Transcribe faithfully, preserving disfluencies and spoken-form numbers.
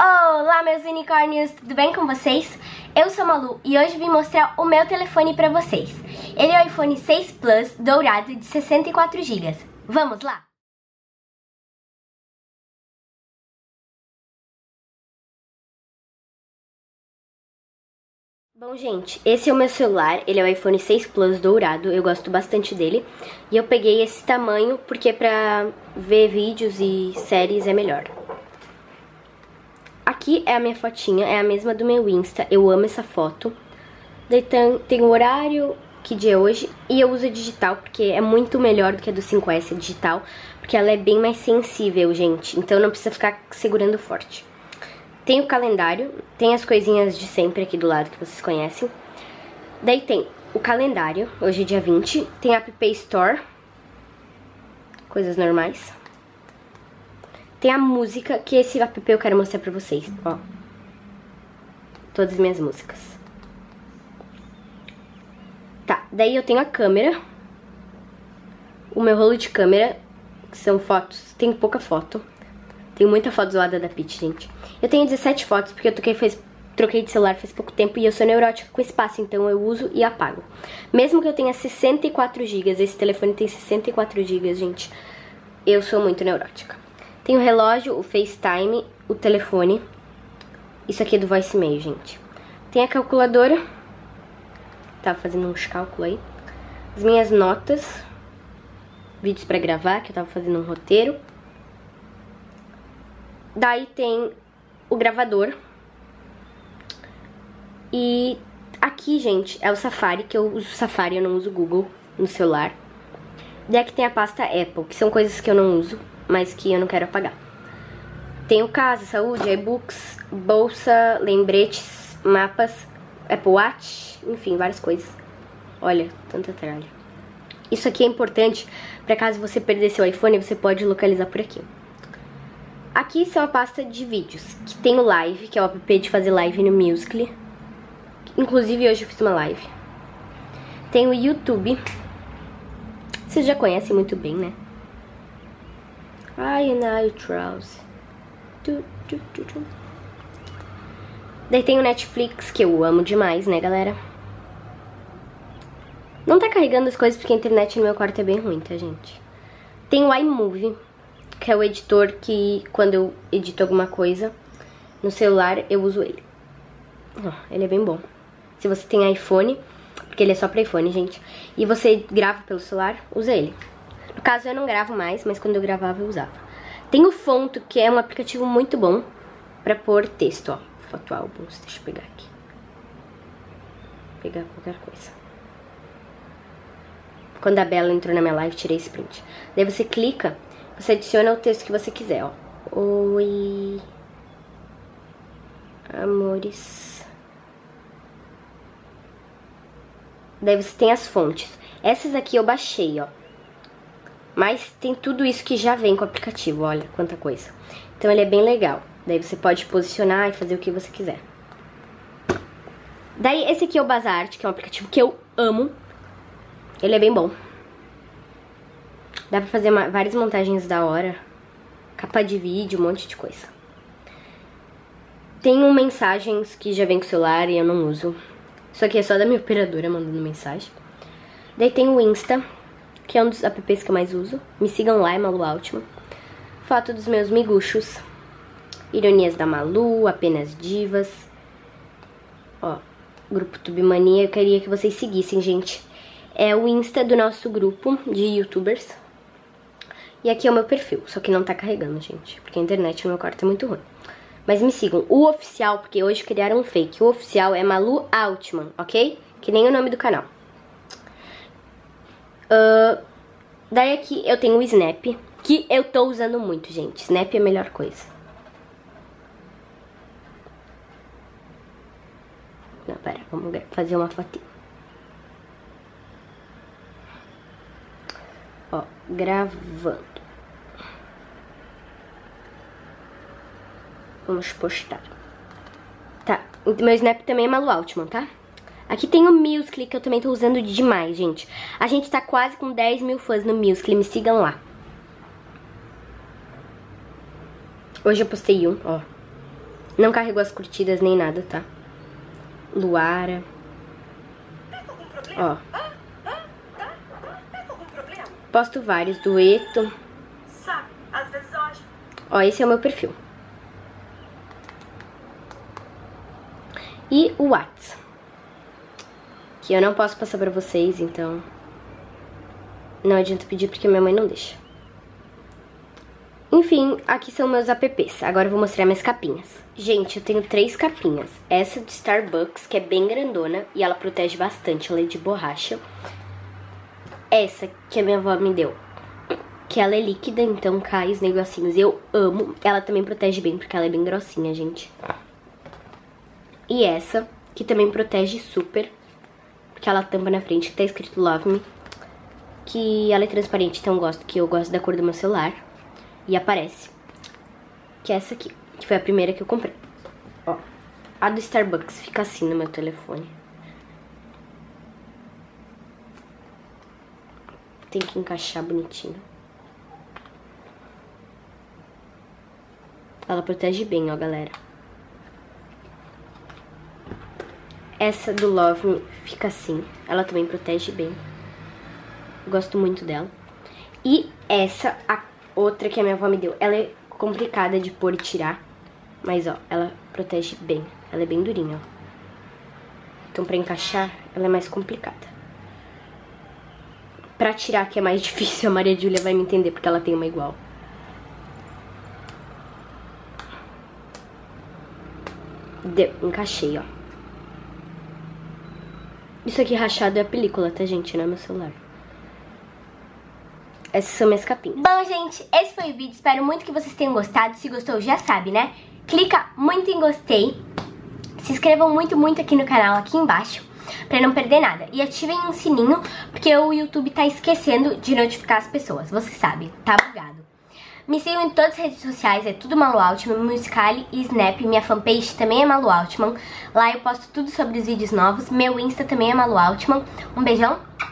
Olá, meus unicórnios, tudo bem com vocês? Eu sou a Malu e hoje vim mostrar o meu telefone pra vocês. Ele é o iPhone seis Plus dourado de sessenta e quatro gigas. Vamos lá? Bom, gente, esse é o meu celular, ele é o iPhone seis Plus dourado, eu gosto bastante dele. E eu peguei esse tamanho porque pra ver vídeos e séries é melhor. Aqui é a minha fotinha, é a mesma do meu Insta, eu amo essa foto. Daí tem, tem o horário, que dia é hoje, e eu uso a digital porque é muito melhor do que a do cinco S digital, porque ela é bem mais sensível, gente, então não precisa ficar segurando forte. Tem o calendário, tem as coisinhas de sempre aqui do lado que vocês conhecem. Daí tem o calendário, hoje é dia vinte, tem a App Store, coisas normais. Tem a música, que esse app eu quero mostrar pra vocês, ó. Todas as minhas músicas. Tá, daí eu tenho a câmera. O meu rolo de câmera, que são fotos, tem pouca foto. Tem muita foto zoada da Peach, gente. Eu tenho dezessete fotos, porque eu troquei, fez, troquei de celular faz pouco tempo e eu sou neurótica com espaço, então eu uso e apago. Mesmo que eu tenha sessenta e quatro gigas, esse telefone tem sessenta e quatro gigas, gente, eu sou muito neurótica. Tem o relógio, o FaceTime, o telefone. Isso aqui é do voicemail, gente. Tem a calculadora. Tava fazendo uns cálculos aí. As minhas notas. Vídeos pra gravar, que eu tava fazendo um roteiro. Daí tem o gravador. E aqui, gente, é o Safari, que eu uso Safari, eu não uso Google no celular. Daí aqui tem a pasta Apple, que são coisas que eu não uso, mas que eu não quero apagar. Tem o Casa, Saúde, iBooks, Bolsa, Lembretes, Mapas, Apple Watch, enfim, várias coisas. Olha, tanta tralha. Isso aqui é importante, para caso você perder seu iPhone, você pode localizar por aqui. Aqui são a pasta de vídeos, que tem o Live, que é o app de fazer live no Musical.ly. Inclusive hoje eu fiz uma live. Tem o YouTube. Vocês já conhecem muito bem, né? Ai, iTrous. Daí tem o Netflix, que eu amo demais, né, galera? Não tá carregando as coisas porque a internet no meu quarto é bem ruim, tá, gente? Tem o iMovie, que é o editor que, quando eu edito alguma coisa no celular, eu uso ele. Oh, ele é bem bom. Se você tem iPhone, porque ele é só pra iPhone, gente, e você grava pelo celular, usa ele. No caso, eu não gravo mais, mas quando eu gravava, eu usava. Tem o Fonto, que é um aplicativo muito bom pra pôr texto, ó. Foto álbuns, deixa eu pegar aqui. Vou pegar qualquer coisa. Quando a Bela entrou na minha live, tirei esse print. Daí você clica, você adiciona o texto que você quiser, ó. Oi, amores. Daí você tem as fontes. Essas aqui eu baixei, ó. Mas tem tudo isso que já vem com o aplicativo, olha quanta coisa. Então ele é bem legal. Daí você pode posicionar e fazer o que você quiser. Daí esse aqui é o Bazart, que é um aplicativo que eu amo. Ele é bem bom. Dá pra fazer uma, várias montagens da hora. Capa de vídeo, um monte de coisa. Tem um mensagens que já vem com o celular e eu não uso. Isso aqui é só da minha operadora mandando mensagem. Daí tem o Insta, que é um dos apps que eu mais uso. Me sigam lá, é Malu Altman. Foto dos meus miguxos. Ironias da Malu, apenas divas. Ó, grupo Tubemania, eu queria que vocês seguissem, gente. É o Insta do nosso grupo de youtubers. E aqui é o meu perfil, só que não tá carregando, gente, porque a internet no meu quarto é muito ruim. Mas me sigam, o oficial, porque hoje criaram um fake. O oficial é Malu Altman, ok? Que nem o nome do canal. Uh, daí aqui eu tenho o Snap, que eu tô usando muito, gente. Snap é a melhor coisa. Não, pera, vamos fazer uma fotinha. Ó, gravando. Vamos postar. Tá, meu Snap também é Malu Altman, tá? Aqui tem o Musical.ly, que eu também tô usando demais, gente. A gente tá quase com dez mil fãs no Musical.ly, me sigam lá. Hoje eu postei um, ó. Não carregou as curtidas nem nada, tá? Luara. Ó. Posto vários, dueto. Ó, esse é o meu perfil. E o Whats, que eu não posso passar pra vocês, então não adianta pedir porque minha mãe não deixa. Enfim, aqui são meus apps. Agora eu vou mostrar minhas capinhas. Gente, eu tenho três capinhas. Essa de Starbucks, que é bem grandona e ela protege bastante, ela é de borracha. Essa que a minha avó me deu, que ela é líquida, então cai os negocinhos. Eu amo. Ela também protege bem, porque ela é bem grossinha, gente. E essa, que também protege super, porque ela tampa na frente, que tá escrito Love Me. Que ela é transparente, então eu gosto, que eu gosto da cor do meu celular. E aparece. Que é essa aqui, que foi a primeira que eu comprei. Ó, a do Starbucks fica assim no meu telefone. Tem que encaixar bonitinho. Ela protege bem, ó, galera. Essa do Love Me fica assim. Ela também protege bem. Gosto muito dela. E essa, a outra que a minha avó me deu. Ela é complicada de pôr e tirar. Mas, ó, ela protege bem. Ela é bem durinha, ó. Então, pra encaixar, ela é mais complicada. Pra tirar, que é mais difícil, a Maria Júlia vai me entender, porque ela tem uma igual. Deu, encaixei, ó. Isso aqui rachado é a película, tá, gente? Não é meu celular. Essas são minhas capinhas. Bom, gente, esse foi o vídeo. Espero muito que vocês tenham gostado. Se gostou, já sabe, né? Clica muito em gostei. Se inscrevam muito, muito aqui no canal, aqui embaixo, pra não perder nada. E ativem um sininho, porque o YouTube tá esquecendo de notificar as pessoas. Vocês sabem, tá bugado. Me sigam em todas as redes sociais, é tudo Malu Altman, Musical.ly e Snap. Minha fanpage também é Malu Altman. Lá eu posto tudo sobre os vídeos novos. Meu Insta também é Malu Altman. Um beijão.